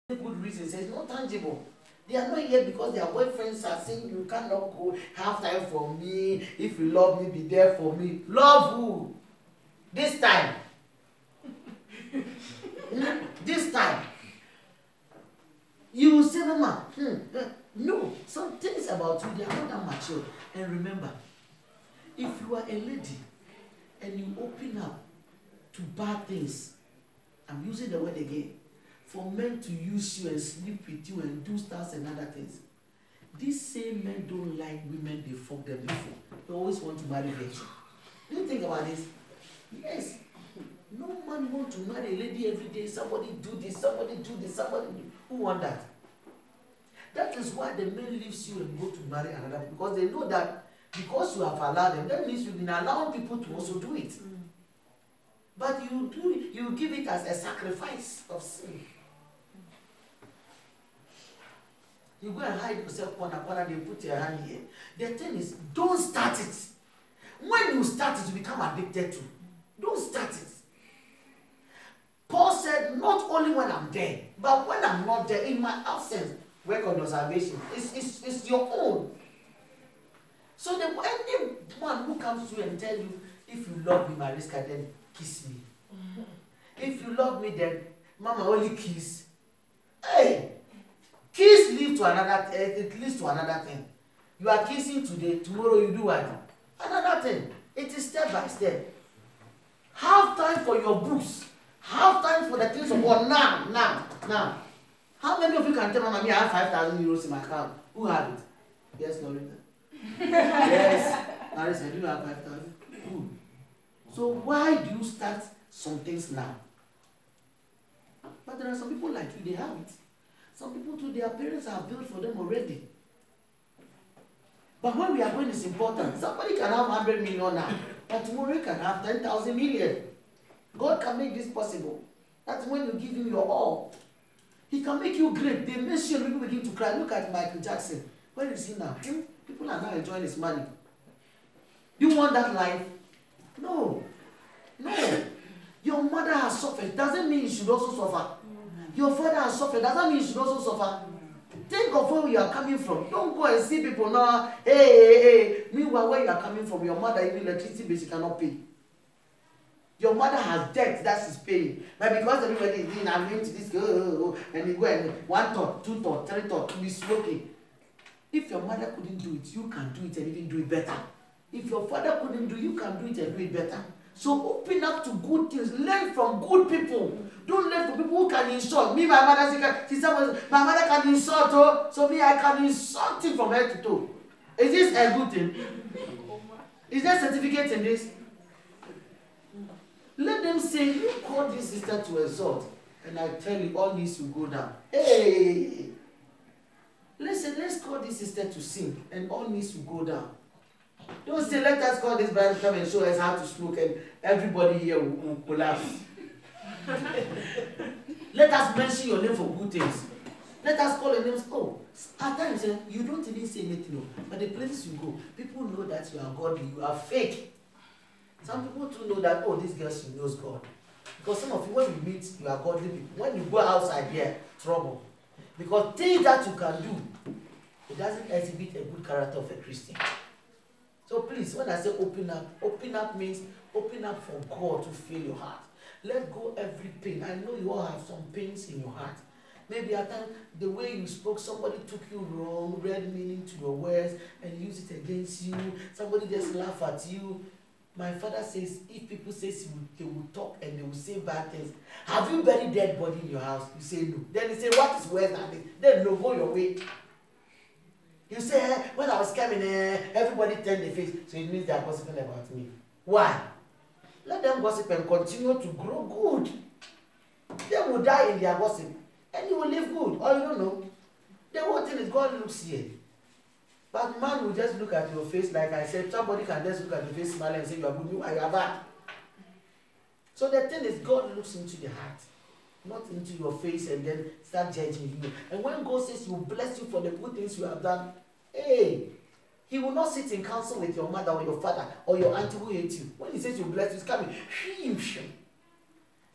good reasons. It's not tangible. They are not here because their boyfriends are saying you cannot go, have time for me. If you love me, be there for me. Love who? This time. This time. You will say, Mama, no, some things about you, they are not that mature. And remember, if you are a lady and you open up to bad things, I'm using the word again, for men to use you and sleep with you and do stuff and other things, these same men don't like women they fuck them before. They always want to marry virgin. Do you think about this? Yes. No man wants to marry a lady every day. Somebody do this, somebody do this, somebody do. Who want that? That is why the men leaves you and go to marry another, because they know that because you have allowed them, that means you've been allowing people to also do it. But you give it as a sacrifice of sin. You go and hide yourself corner, they put your hand here. The thing is, don't start it. When you start it, you become addicted to. Don't start it. Paul said, not only when I'm there, but when I'm not there, in my absence, work on your salvation. It's your own. So any man who comes to you and tell you, if you love me, Mariska, then kiss me. If you love me, then Mama only kiss. Hey! Kiss leads to another, it leads to another thing. You are kissing today, tomorrow you do what? Another thing. It is step by step. Have time for your books. Have time for the things of God now. How many of you can tell Mama, I have 5,000 euros in my account? Who have it? Yes, Loretta. Yes. Marisa, do you have 5,000? Who? So why do you start some things now? But there are some people like you, they have it. Some people too, their parents have built for them already. But when we are going, it's important. Somebody can have 100 million now, but tomorrow you can have 10,000 million. God can make this possible. That's when you give him your all. He can make you great. They mention people begin to cry. Look at Michael Jackson. Where is he now? People are now enjoying his money. Do you want that life? No. Your mother has suffered. Doesn't mean you should also suffer. Your father has suffered. Doesn't mean you should also suffer. Think of where you are coming from. Don't go and see people now. Hey. Meanwhile, where you are coming from, your mother, even electricity bill, she cannot pay. Your mother has debt that she's paying. But because everybody is doing, I'm going to this, and you go and 1 thought, 2 thought, 3 thought, you be smoking. If your mother couldn't do it, you can do it and even do it better. If your father couldn't do it, you can do it and do it better. So open up to good things. Learn from good people. Don't learn from people who can insult. Me, my mother, my mother can insult her, so me, I can insult him from head to toe. Is this a good thing? Is there certificate in this? Let them say, you call this sister to exalt, and I tell you, all needs to go down. Hey! Listen, let's call this sister to sing, and all needs to go down. Don't say, let us call this bride to come and show us how to smoke, and everybody here will collapse. Let us mention your name for good things. Let us call your names. Oh, at times you don't even say anything, but the places you go, people know that you are godly, you are fake. Some people too know that, oh, this girl, she knows God. Because some of you, when you meet, you are godly people. When you go outside here, trouble. Because things that you can do, it doesn't exhibit a good character of a Christian. So please, when I say open up means open up for God to fill your heart. Let go every pain. I know you all have some pains in your heart. Maybe at times, the way you spoke, somebody took you wrong, read meaning to your words, and used it against you. Somebody just laughed at you. My father says, if people say they will talk and they will say bad things, have you buried dead body in your house? You say no. Then he say, what is worse than this? Then no, go your way. You say, when I was coming, everybody turned their face, so it means they are gossiping about me. Why? Let them gossip and continue to grow good. They will die in their gossip, and you will live good. Or you don't know. The whole thing is God looks here. But man will just look at your face, like I said, somebody can just look at your face, smile and say you are good, you are bad. So the thing is, God looks into the heart, not into your face and then start judging you. And when God says he will bless you for the good things you have done, hey, he will not sit in council with your mother or your father or your auntie who hates you. When he says he will bless you, it's coming.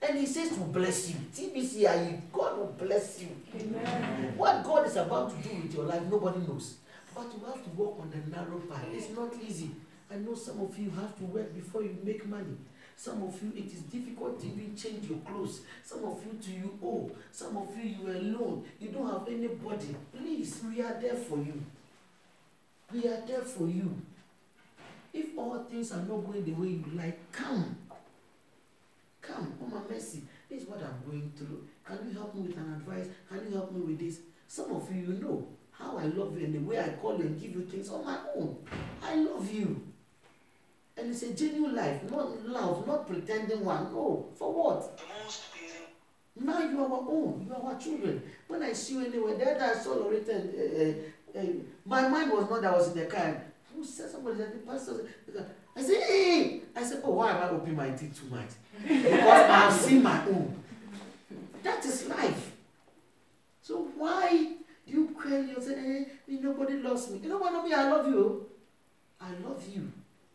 And he says to bless you. TBCI, God will bless you. Amen. What God is about to do with your life, nobody knows. But you have to walk on the narrow path. It's not easy. I know some of you have to work before you make money. Some of you, it is difficult to even change your clothes. Some of you, to you owe. Some of you, you are alone. You don't have anybody. Please, we are there for you. We are there for you. If all things are not going the way you like, come. Come, oh my mercy. This is what I'm going through. Can you help me with an advice? Can you help me with this? Some of you, you know how I love you and the way I call you and give you things on my own. I love you. And it's a genuine life, not love, not pretending one. No, for what? Now you are our own, you are our children. When I see you anywhere, the other I saw Loretta, my mind was not that I was in the car. Who said somebody said the pastor said, I said, hey! I said, oh, why am I opening my teeth too much? Because I have seen my own. That is life. So why do you cry and say, hey, nobody loves me? You know what, I love you. I love you.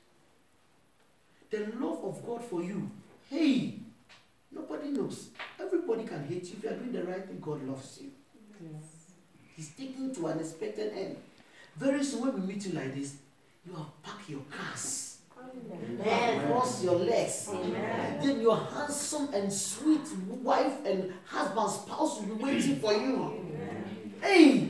The love of God for you. Hey, nobody knows. Everybody can hate you. If you are doing the right thing, God loves you. Yes. He's taking to an expected end. Very soon when we meet you like this, you have packed your cars. And cross your legs. Amen. Then your handsome and sweet wife and husband, spouse will be waiting for you. Amen. Hey!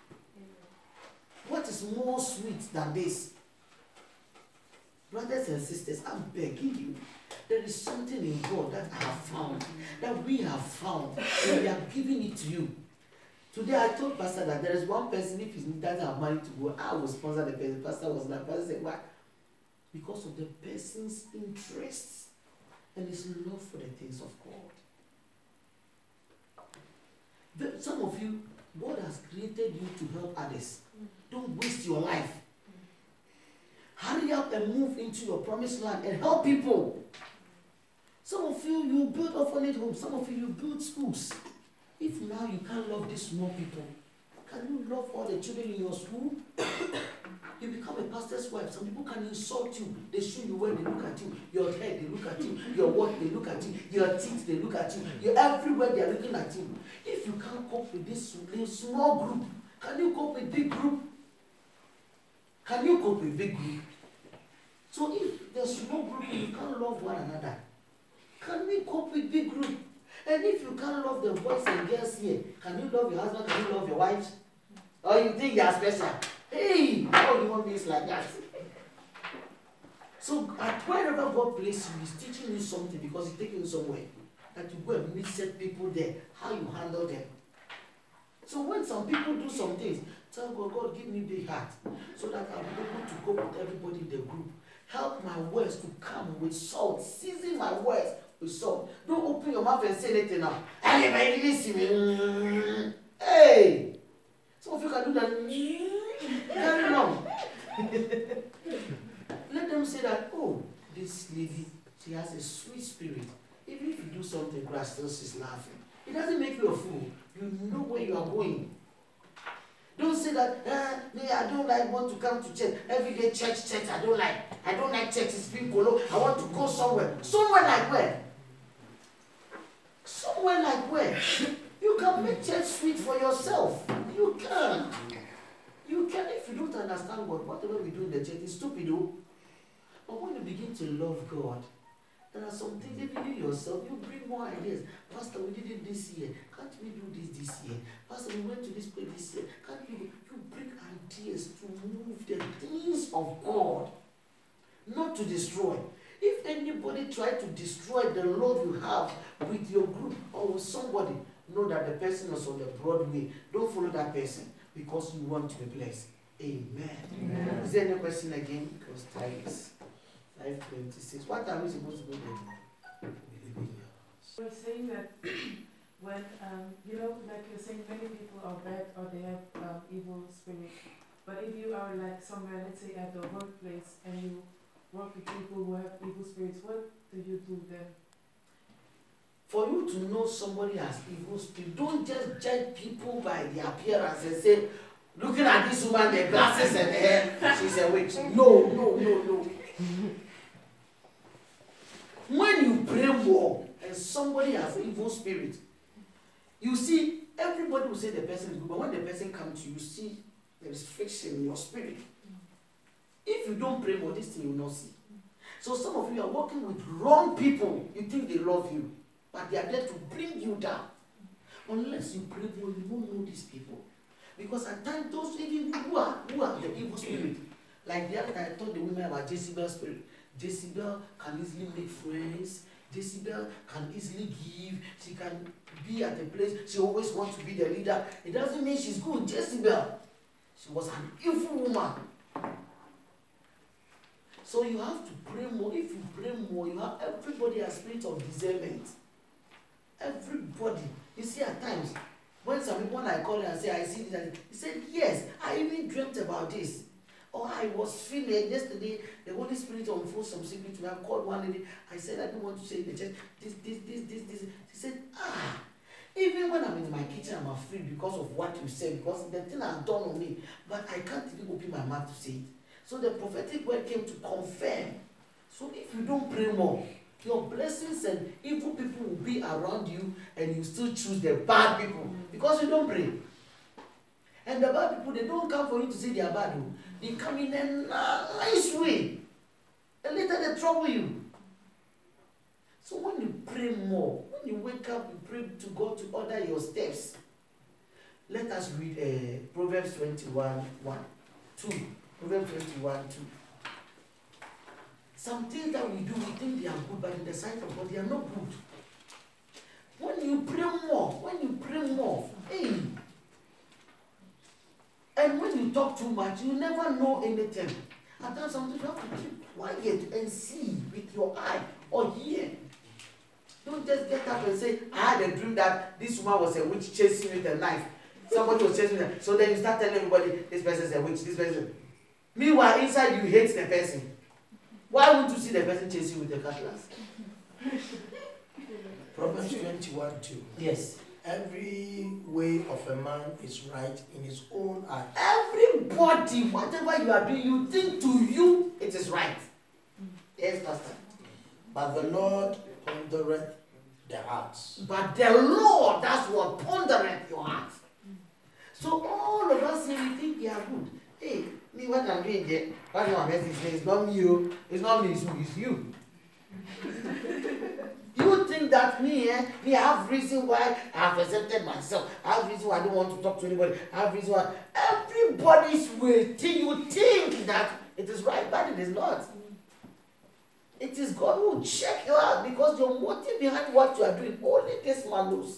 What is more sweet than this? Brothers and sisters, I'm begging you. There is something in God that I have found, that we have found, and we are giving it to you. Today I told Pastor that there is one person, if he doesn't have money to go, I will sponsor the person. Pastor was like, Pastor said, why? Because of the person's interests and his love for the things of God. Some of you, God has created you to help others. Don't waste your life. Hurry up and move into your promised land and help people. Some of you, you build orphanage homes. Some of you build schools. If now you can't love these small people, can you love all the children in your school? You become a pastor's wife. Some people can insult you. They show you when they look at you. Your head, they look at you. Your work, they look at you. Your teeth, they look at you. You're everywhere, they are looking at you. If you can't cope with this small group, can you cope with big group? Can you cope with big group? So if there's small group and you can't love one another, can we cope with big group? And if you can't love the boys and girls here, can you love your husband? Can you love your wives? Or you think you are special? Hey, all human beings like that. So at wherever God places you, He's teaching you something because He's taking you somewhere. That you go and meet set people there, how you handle them. So when some people do some things, tell God, God, give me big heart so that I'll be able to cope with everybody in the group. Help my words to come with salt. Season my words with salt. Don't open your mouth and say anything now. Anybody listen me? Hey! Some of you can do that. Carry on. Let them say that, oh, this lady, she has a sweet spirit. Even if you do something, grass still she's laughing. It doesn't make you a fool. You know where you are going. Don't say that, I don't want to come to church. Every day church, I don't like. I don't like church, it's being polo. I want to go somewhere. Somewhere like where? Somewhere like where? You can make church sweet for yourself. You can. You can. If you don't understand God, whatever we do in the church is stupid, though. But when you begin to love God, there are some things, even you yourself, you bring more ideas. Pastor, we did it this year. Can't we do this year? Pastor, we went to this place this year. Can't you bring ideas to move the things of God, not to destroy. If anybody tries to destroy the love you have with your group or with somebody, know that the person is on the broad way. Don't follow that person because you want to be blessed. Amen. Amen. Is there any question again? Because time is 5:26. What are we supposed to do then? We're saying that when, like you're saying, many people are bad or they have evil spirit. But if you are like somewhere, let's say at the workplace, and you work with people who have evil spirits, what do you do then? For you to know somebody has evil spirit, don't just judge people by their appearance and say, looking at this woman, the glasses and the hair, she's a witch. No. When you pray more and somebody has evil spirit, you see, everybody will say the person is good, but when the person comes to you, see there is friction in your spirit. If you don't pray more, this thing you will not see. So some of you are working with wrong people. You think they love you, but they are there to bring you down. Unless you pray more, you won't know these people. Because at times, those even who are the evil spirit, like the other time I told the women about Jezebel's spirit. Jezebel can easily make friends. Jezebel can easily give. She can be at a place. She always wants to be the leader. It doesn't mean she's good. Jezebel, she was an evil woman. So you have to pray more. If you pray more, you have everybody has spirit of discernment. Everybody. You see, at times, when some people, when I call and say, I see this, he said, yes, I even dreamt about this. Or I was feeling yesterday, the Holy Spirit unfolded some secret to me. I called one lady. I said, I don't want to say in the church, this. She said, even when I'm in my kitchen, I'm afraid because of what you said, because the thing has done on me. But I can't even open my mouth to say it. So the prophetic word came to confirm. So if you don't pray more, your blessings and evil people will be around you, and you still choose the bad people because you don't pray. And the bad people, they don't come for you to say they are bad. They come in a nice way. And later they trouble you. So when you pray more, when you wake up, you pray to God to order your steps. Let us read Proverbs 21:1-2. Proverbs 21:2. Some things that we do, we think they are good, but in the sight of God, they are not good. When you pray more, hey. And when you talk too much, you never know anything. At times, sometimes you have to keep quiet and see with your eye or hear. Don't just get up and say, I had a dream that this woman was a witch chasing me with a knife. Somebody was chasing me. So then you start telling everybody, this person is a witch, this person. Meanwhile, inside you hate the person. Why won't you see the person chasing you with a cutlass? Proverbs 21:2. Yes. Every way of a man is right in his own eye. Everybody, whatever you are doing, you think to you it is right. Yes, Pastor. But the Lord pondereth the hearts. But the Lord, that's what pondereth your heart. So all of us here, we think we are good. Hey, me, what I'm doing there, what my message says, it's not me, it's not me, it's you. You think that me, I have reason why I have accepted myself. I have reason why I don't want to talk to anybody. I have reason why everybody's way. You think that it is right, but it is not. It is God who will check you out because your motive behind what you are doing, only this man knows.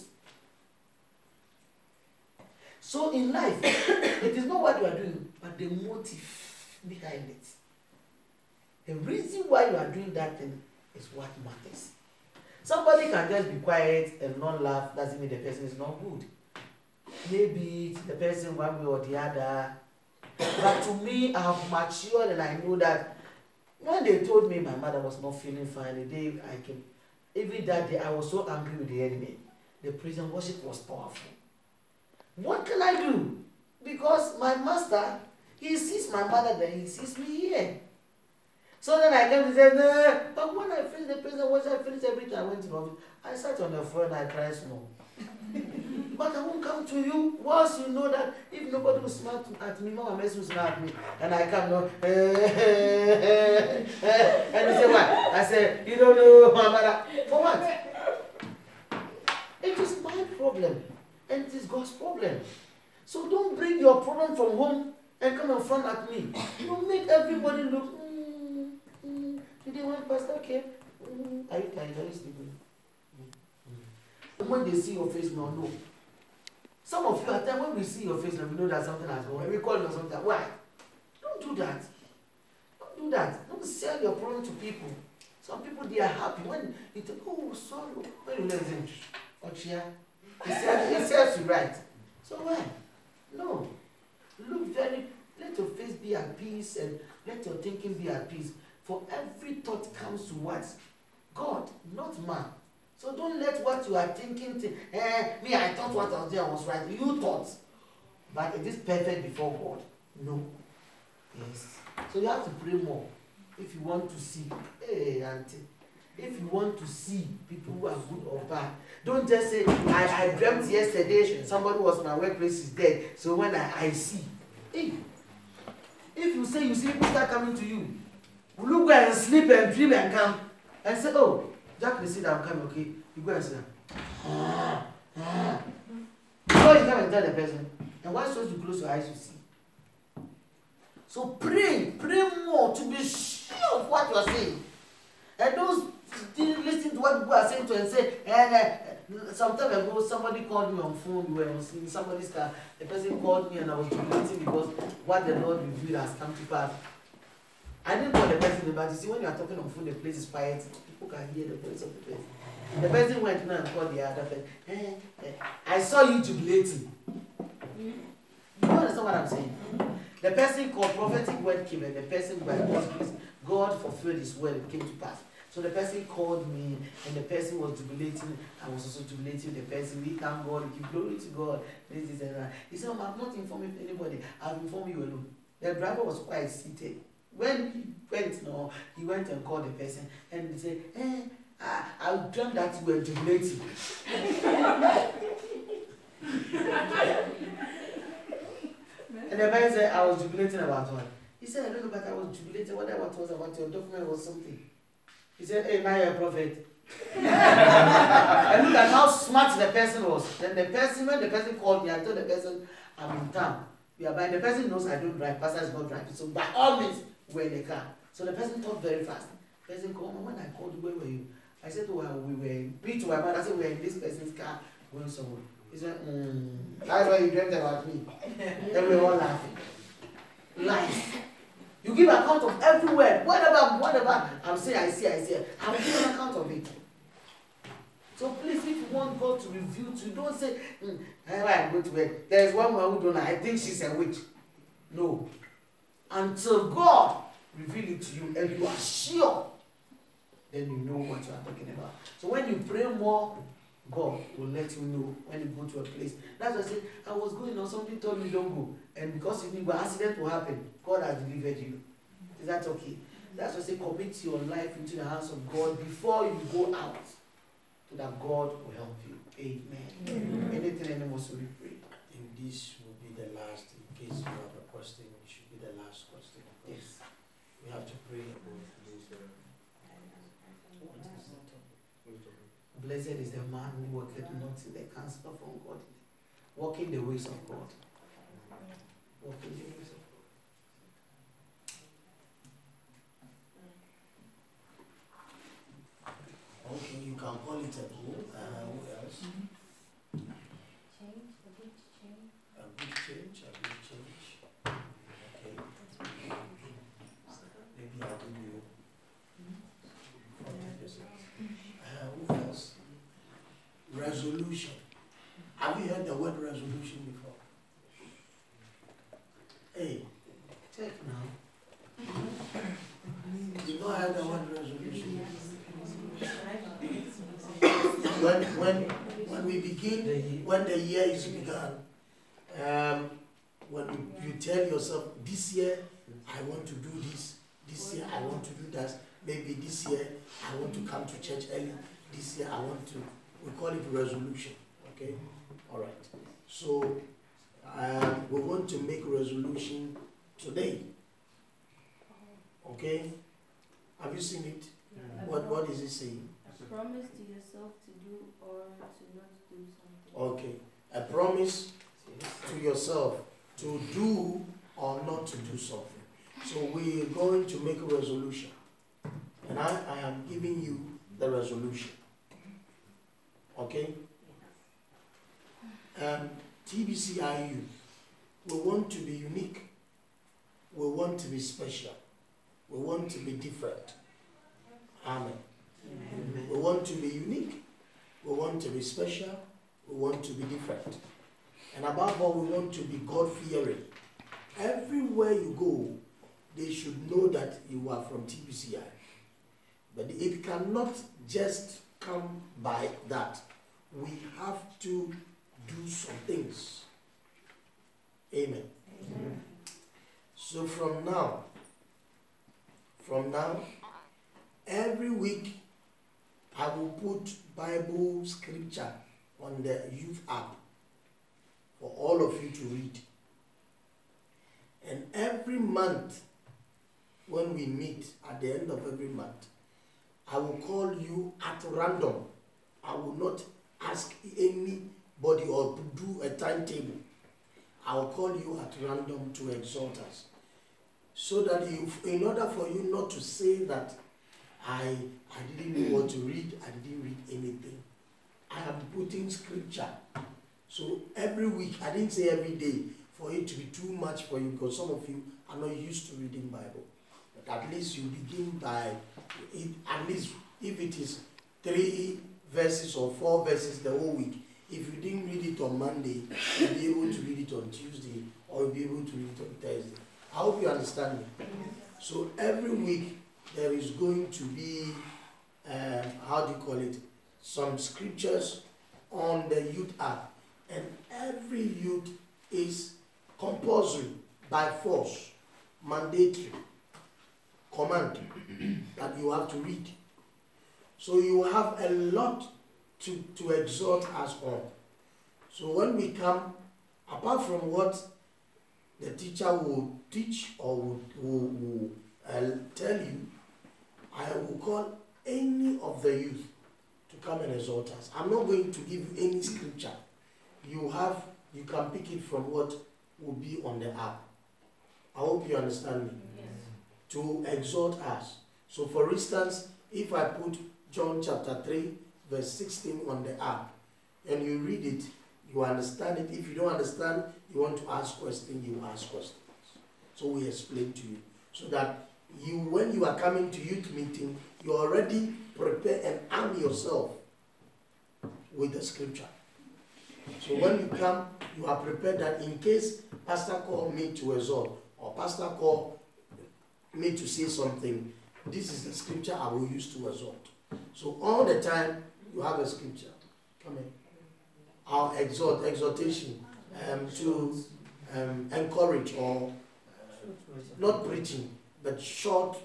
So in life, it is not what you are doing, but the motive behind it. The reason why you are doing that thing is what matters. Somebody can just be quiet and not laugh, doesn't mean the person is not good. Maybe the person one way or the other. But to me, I have matured and I know that when they told me my mother was not feeling fine, the day I came, even that day I was so angry with the enemy. The praise and worship was powerful. What can I do? Because my master, he sees my mother there, he sees me here. So then I came and said, nah. But when I finished the praise and worship, I finished everything, I went to the office. I sat on the floor and I cried small. But I won't come to you once you know that if nobody will smile at me, Mama Messi will smile at me. And I come now, and you say what? I say, you don't know my mother. For what? It is my problem. And it is God's problem. So don't bring your problem from home and come and front at me. Don't make everybody look, today when Pastor came, are you tired? Are you sleeping? When they see your face, no, no. Some of you at times when we see your face and we know that something has gone, we call it something. Why? Don't do that. Don't do that. Don't sell your problem to people. Some people, they are happy when you think, oh, sorry. When you let them, it serves you right. So why? No. Look let your face be at peace and let your thinking be at peace. For every thought comes to what? God, not man. So don't let what you are thinking, me, I thought what I was doing was right. You thought. But it is perfect before God. No. Yes. So you have to pray more if you want to see. Hey, auntie. If you want to see people who are good or bad, don't just say, I dreamt yesterday somebody was in my workplace is dead, so when I see. Hey, if you say you see people start coming to you, will you go and sleep and dream and come and say, oh, Jack, they see that I'm coming, okay? You go and say, so you come and tell the person, and once you close your eyes, you see. So pray more to be sure of what you are saying. And don't listen to what people are saying to and say, some time ago somebody called me on phone, we were in somebody's car, the person called me and I was jubilating because what the Lord revealed has come to pass. I didn't call the person, but you see when you are talking on phone, the place is quiet, people can hear the voice of the person. The person went now and called the other person, I saw you jubilating. You understand what I'm saying? The person called, prophetic word came, and the person by God's grace, God fulfilled his word, it came to pass. So the person called me, and the person was jubilating. I was also jubilating the person. We thank God, we give glory to God. This is that. He said, I'm not informing anybody. I've informed you alone. The driver was quite seated. When he went, no, he went and called the person, and he said, I dreamt that you were jubilating. And the man said, I was jubilating about what? He said, I don't know, but I was jubilating. Whatever it was about your document was something. He said, hey, now you're a prophet. And look at how smart the person was. Then the person, when the person called me, I told the person, I'm in town. Yeah, but the person knows I don't drive. Pastor is not driving. So by all means, we're in the car. So the person talked very fast. The person called me, when I called you, where were you? I said, well, we were, me to my mother, I said, we were in this person's car going somewhere. He said, that's why you dreamt about me. Then we were all laughing. Lies. You give account of every word. Whatever I'm saying, I see. I'm giving account of it. So please, if you want God to reveal to you, don't say, I'm going to bed. There's one woman who don't know. I think she's a witch. No. Until God reveal it to you and you are sure, then you know what you are talking about. So when you pray more, God will let you know when you go to a place. That's why I said, I was going on, somebody told me don't go. And because you knew an accident will happen, God has delivered you. Is that okay? That's why I say, commit your life into the hands of God before you go out, so that God will help you. Amen. Anything anymore, so we pray. And this will be the last, in case you have a question, it should be the last question. Yes. We have to pray. Blessed is the man who walketh not in the counsel of ungodly, walking the ways of God. Walking the ways of God. Okay, you can call it a goal. Who else? Change, a big change. A big change. Okay. Maybe I'll give you. Who else? Resolution. Have you heard the word resolution before? Hey, check now. you know I heard the word resolution. When we begin, when the year is begun, when you tell yourself, this year I want to do this year I want to do that, maybe this year I want to come to church early, this year I want to, we call it resolution, okay? All right. So we want to make resolution today, okay? Have you seen it? What is it saying? A promise to yourself to do or to not do something. Okay, a promise to yourself to do or not to do something. So we are going to make a resolution, and I am giving you the resolution. Okay? TBCIU, we want to be unique. We want to be special. We want to be different. Amen. We want to be unique. We want to be special. We want to be different. And above all, we want to be God-fearing. Everywhere you go, they should know that you are from TBCI. But it cannot just come by that. We have to do some things. Amen. Amen. So from now, every week I will put Bible scripture on the youth app for all of you to read. And every month, when we meet at the end of every month, I will call you at random. I will not ask anybody or do a timetable. I will call you at random to exhort us. So that in order for you not to say that I didn't know what to read, I didn't read anything, I am putting scripture. So every week, I didn't say every day, for it to be too much for you, because some of you are not used to reading Bible. But at least you begin by, at least if it is 3 verses or 4 verses the whole week, if you didn't read it on Monday, you'll be able to read it on Tuesday, or you'll be able to read it on Thursday. I hope you understand me. So every week, there is going to be, some scriptures on the youth app. And every youth is compulsory, by force, mandatory, command that you have to read. So you have a lot to exhort us on. So when we come, apart from what the teacher will teach or will tell you, I will call any of the youth to come and exhort us. I'm not going to give you any scripture. You can pick it from what will be on the app. I hope you understand me. Yes. To exhort us. So for instance, if I put John chapter 3 verse 16 on the app and you read it, you understand it. If you don't understand, you want to ask questions, you ask questions. So we explain to you. So that when you are coming to youth meeting, you already prepare and arm yourself with the scripture. So when you come, you are prepared that in case Pastor call me to exhort or Pastor call me to say something, this is the scripture I will use to exhort. So all the time you have a scripture. Come in. Our exhortation to encourage or not preaching, but short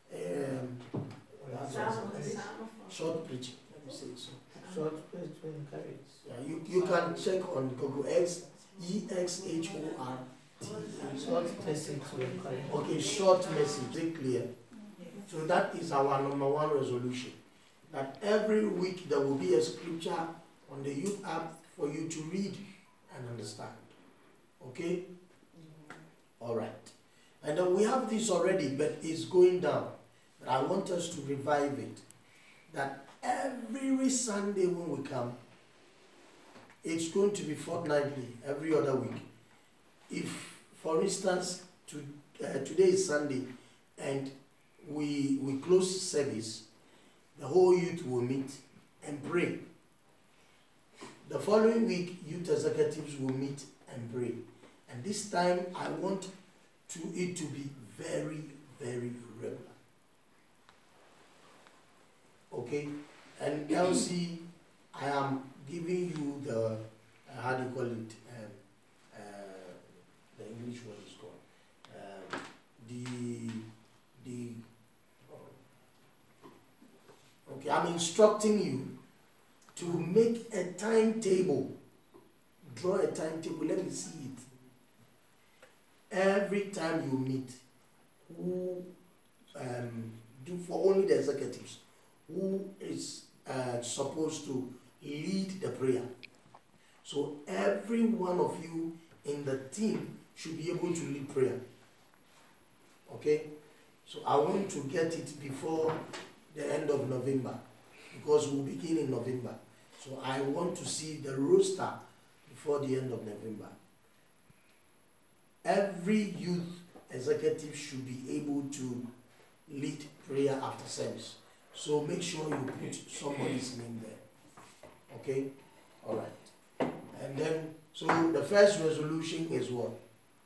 short preaching. Let me say it so. Short prayer to encourage. Yeah, you can check on Google EXHORT. Short message to encourage. Okay, short message, very clear. So that is our number 1 resolution. That every week there will be a scripture on the youth app for you to read and understand. Okay? All right. And then we have this already, but it's going down. But I want us to revive it. That every Sunday when we come, it's going to be fortnightly, every other week. If, for instance, today is Sunday and we close service, the whole youth will meet and pray. The following week, youth executives will meet and pray. And this time, I want it to be very, very regular. Okay? And Elsie, I am giving you the, how do you call it? The English word is called. Okay, I'm instructing you to make a timetable. Draw a timetable, let me see it. Every time you meet, who do for only the executives, who is supposed to lead the prayer. So every one of you in the team should be able to lead prayer. Okay? So I want to get it before the end of November, because we'll begin in November. So I want to see the roster before the end of November. Every youth executive should be able to lead prayer after service. So make sure you put somebody's name there. Okay? All right. And then, so the first resolution is what?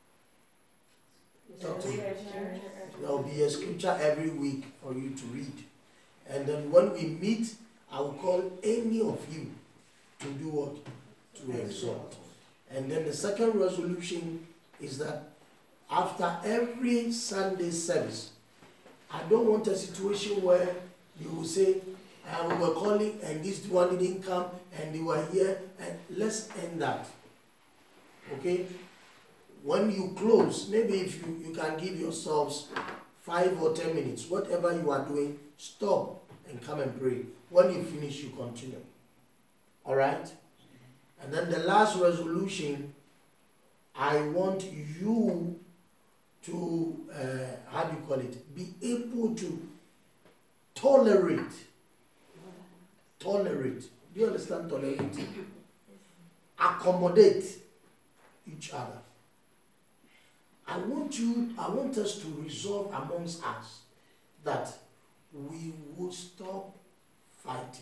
There will be a scripture every week for you to read. And then when we meet, I will call any of you to do what? To exhort. And then the second resolution is that after every Sunday service, I don't want a situation where you will say, and we were calling, and this one didn't come, and they were here, and let's end that. Okay? When you close, maybe if you can give yourselves 5 or 10 minutes, whatever you are doing, stop and come and pray. When you finish, you continue. Alright? And then the last resolution, I want you to, how do you call it? Be able to tolerate. Tolerate. Do you understand tolerate? Accommodate each other. I want us to resolve amongst us that we will stop fighting.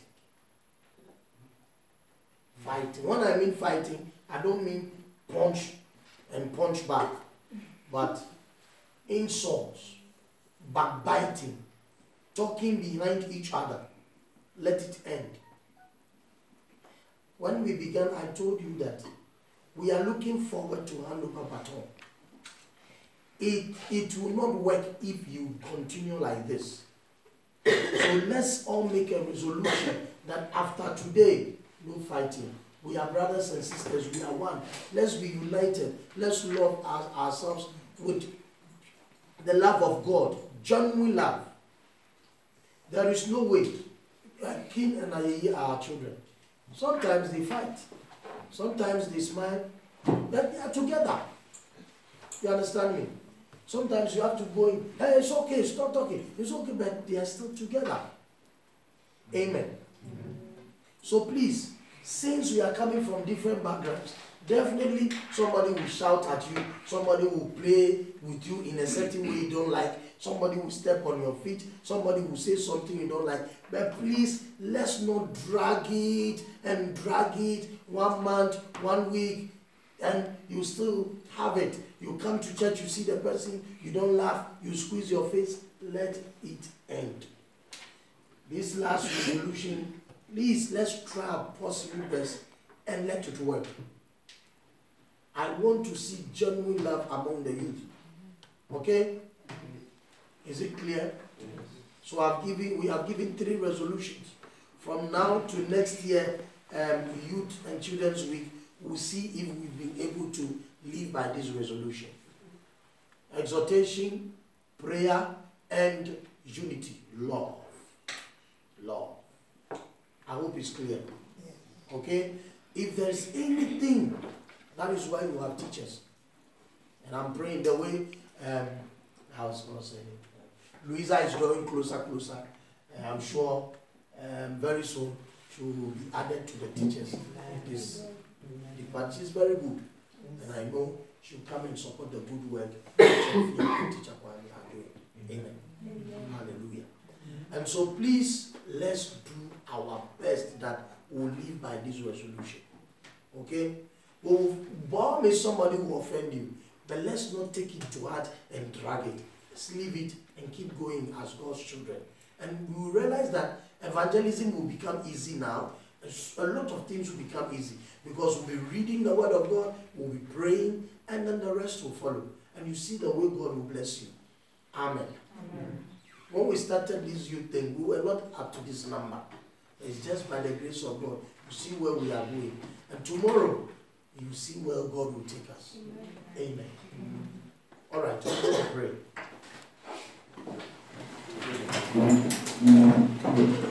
Fighting. When I mean fighting, I don't mean punch and punch back, but insults, backbiting, talking behind each other. Let it end. When we began, I told you that we are looking forward to hand over baton. It will not work if you continue like this. So let's all make a resolution that after today, no fighting. We are brothers and sisters. We are one. Let's be united. Let's love ourselves with the love of God. Genuine love. There is no way. King and I are our children. Sometimes they fight. Sometimes they smile. But they are together. You understand me? Sometimes you have to go in. Hey, it's okay. Stop talking. It's okay, but they are still together. Amen. So please, since we are coming from different backgrounds, definitely somebody will shout at you, somebody will play with you in a certain way you don't like, somebody will step on your feet, somebody will say something you don't like. But please, let's not drag it 1 month, 1 week, and you still have it. You come to church, you see the person, you don't laugh, you squeeze your face. Let it end. This last resolution, please, let's try our possible best and let it work. I want to see genuine love among the youth. Okay? Is it clear? So we have given 3 resolutions. From now to next year, Youth and Children's Week, we'll see if we've been able to live by this resolution. Exhortation, prayer, and unity. Love. Love. I hope it's clear. Okay? If there's anything, that is why you have teachers. And I'm praying the way, I was going to say, Louisa is growing closer. I'm sure very soon she will be added to the teachers. But she's very good. And I know she'll come and support the good work teacher Kwame are doing. Amen. Hallelujah. And so please, let's do our best that we'll live by this resolution. Okay? Bomb is somebody who offend you, but let's not take it to heart and drag it. Let's leave it and keep going as God's children. And we will realize that evangelism will become easy now. A lot of things will become easy because we'll be reading the word of God, we'll be praying, and then the rest will follow. And you see the way God will bless you. Amen. Amen. When we started this youth thing, we were not up to this number. It's just by the grace of God. You see where we are going. And tomorrow, you see where God will take us. Amen. Amen. All right, I'm going to pray.